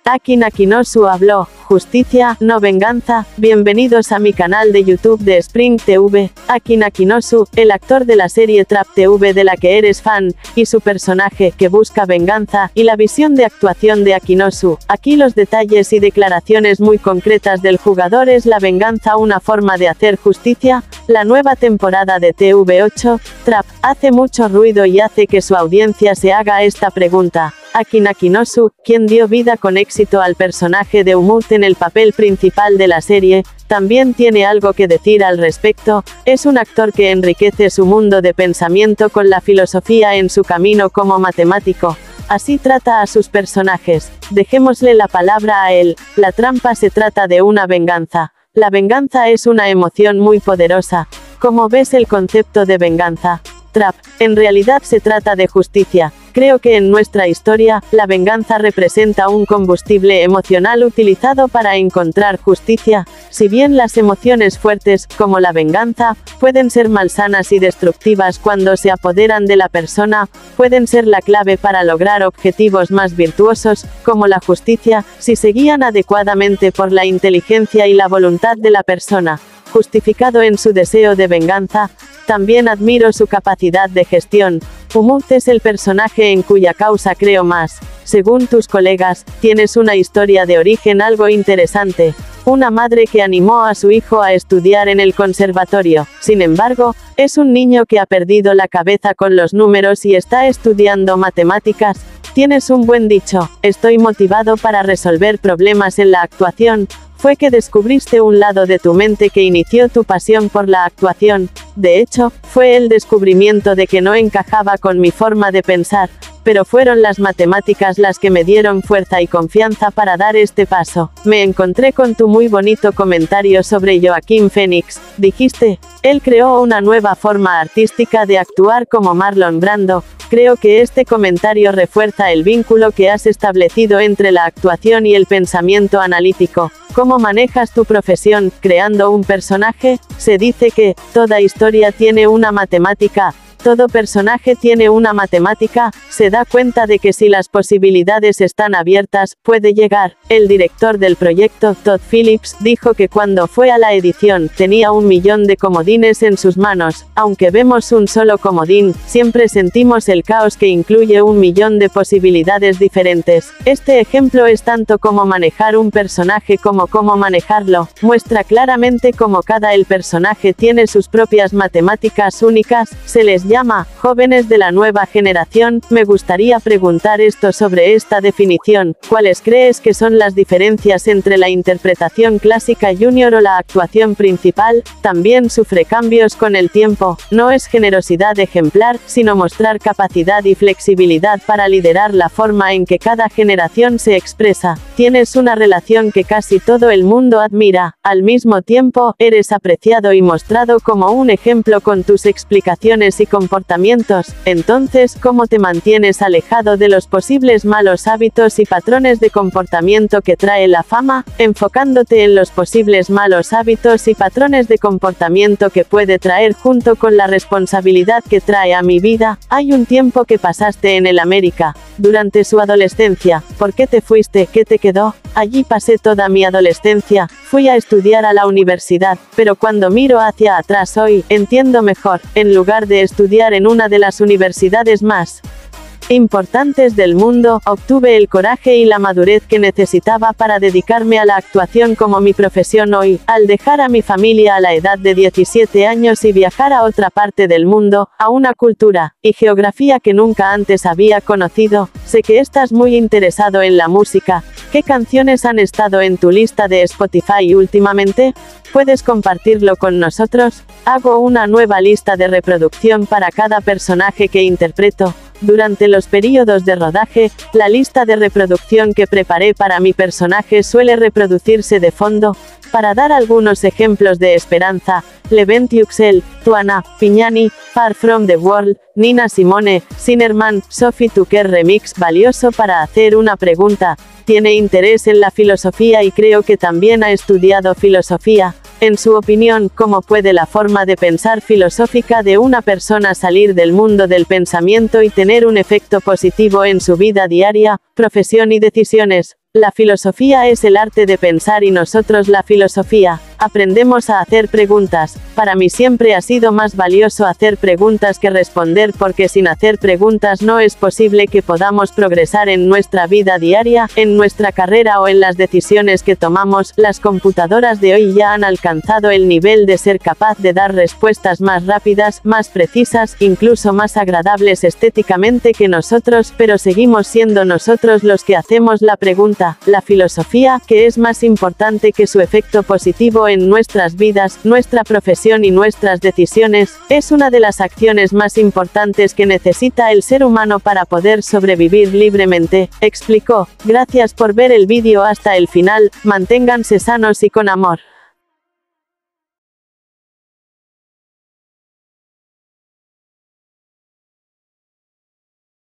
Aki Nakinosu habló, justicia, no venganza. Bienvenidos a mi canal de YouTube de Spring TV. Aki Nakinosu, el actor de la serie Trap TV de la que eres fan, y su personaje, que busca venganza, y la visión de actuación de Akinosu. Aquí los detalles y declaraciones muy concretas del jugador. ¿Es la venganza una forma de hacer justicia? La nueva temporada de TV8, Trap, hace mucho ruido y hace que su audiencia se haga esta pregunta. Aki Nakinosu, quien dio vida con éxito al personaje de Umut en el papel principal de la serie, también tiene algo que decir al respecto. Es un actor que enriquece su mundo de pensamiento con la filosofía en su camino como matemático. Así trata a sus personajes. Dejémosle la palabra a él. La trampa se trata de una venganza. La venganza es una emoción muy poderosa. ¿Cómo ves el concepto de venganza? Trap, en realidad se trata de justicia. Creo que en nuestra historia, la venganza representa un combustible emocional utilizado para encontrar justicia. Si bien las emociones fuertes, como la venganza, pueden ser malsanas y destructivas cuando se apoderan de la persona, pueden ser la clave para lograr objetivos más virtuosos, como la justicia, si se guían adecuadamente por la inteligencia y la voluntad de la persona, justificado en su deseo de venganza. También admiro su capacidad de gestión. Umut es el personaje en cuya causa creo más. Según tus colegas, tienes una historia de origen algo interesante. Una madre que animó a su hijo a estudiar en el conservatorio. Sin embargo, es un niño que ha perdido la cabeza con los números y está estudiando matemáticas. Tienes un buen dicho, estoy motivado para resolver problemas en la actuación. Fue que descubriste un lado de tu mente que inició tu pasión por la actuación. De hecho, fue el descubrimiento de que no encajaba con mi forma de pensar, pero fueron las matemáticas las que me dieron fuerza y confianza para dar este paso. Me encontré con tu muy bonito comentario sobre Joaquín Phoenix. Dijiste, él creó una nueva forma artística de actuar como Marlon Brando. Creo que este comentario refuerza el vínculo que has establecido entre la actuación y el pensamiento analítico. ¿Cómo manejas tu profesión, creando un personaje? Se dice que, toda historia tiene una matemática. Todo personaje tiene una matemática. Se da cuenta de que si las posibilidades están abiertas, puede llegar. El director del proyecto, Todd Phillips, dijo que cuando fue a la edición, tenía 1 millón de comodines en sus manos. Aunque vemos un solo comodín, siempre sentimos el caos que incluye 1 millón de posibilidades diferentes. Este ejemplo es tanto como manejar un personaje como cómo manejarlo. Muestra claramente cómo el personaje tiene sus propias matemáticas únicas. Se les llama jóvenes de la nueva generación. Me gustaría preguntar esto sobre esta definición. ¿Cuáles crees que son las diferencias entre la interpretación clásica junior o la actuación principal? También sufre cambios con el tiempo. No es generosidad ejemplar, sino mostrar capacidad y flexibilidad para liderar la forma en que cada generación se expresa. Tienes una relación que casi todo el mundo admira. Al mismo tiempo, eres apreciado y mostrado como un ejemplo con tus explicaciones y comportamientos. Entonces, ¿cómo te mantienes alejado de los posibles malos hábitos y patrones de comportamiento que trae la fama? Enfocándote en los posibles malos hábitos y patrones de comportamiento que puede traer junto con la responsabilidad que trae a mi vida. Hay un tiempo que pasaste en el América. Durante su adolescencia. ¿Por qué te fuiste? ¿Qué te quedó? Allí pasé toda mi adolescencia. Fui a estudiar a la universidad, pero cuando miro hacia atrás hoy, entiendo mejor. En lugar de estudiar en una de las universidades más importantes del mundo, obtuve el coraje y la madurez que necesitaba para dedicarme a la actuación como mi profesión hoy. Al dejar a mi familia a la edad de 17 años y viajar a otra parte del mundo, a una cultura y geografía que nunca antes había conocido, sé que estás muy interesado en la música. ¿Qué canciones han estado en tu lista de Spotify últimamente? ¿Puedes compartirlo con nosotros? Hago una nueva lista de reproducción para cada personaje que interpreto. Durante los periodos de rodaje, la lista de reproducción que preparé para mi personaje suele reproducirse de fondo. Para dar algunos ejemplos de Esperanza, Levent Yuxel, Tuana, Piñani, Far From The World, Nina Simone, Sinnerman, Sophie Tucker Remix. Valioso para hacer una pregunta. Tiene interés en la filosofía y creo que también ha estudiado filosofía. En su opinión, ¿cómo puede la forma de pensar filosófica de una persona salir del mundo del pensamiento y tener un efecto positivo en su vida diaria, profesión y decisiones? La filosofía es el arte de pensar y nosotros la filosofía. Aprendemos a hacer preguntas. Para mí siempre ha sido más valioso hacer preguntas que responder porque sin hacer preguntas no es posible que podamos progresar en nuestra vida diaria, en nuestra carrera o en las decisiones que tomamos. Las computadoras de hoy ya han alcanzado el nivel de ser capaz de dar respuestas más rápidas, más precisas, incluso más agradables estéticamente que nosotros, pero seguimos siendo nosotros los que hacemos la pregunta. La filosofía, ¿qué es más importante que su efecto positivo en nuestras vidas, nuestra profesión y nuestras decisiones? Es una de las acciones más importantes que necesita el ser humano para poder sobrevivir libremente, explicó. Gracias por ver el vídeo hasta el final, manténganse sanos y con amor.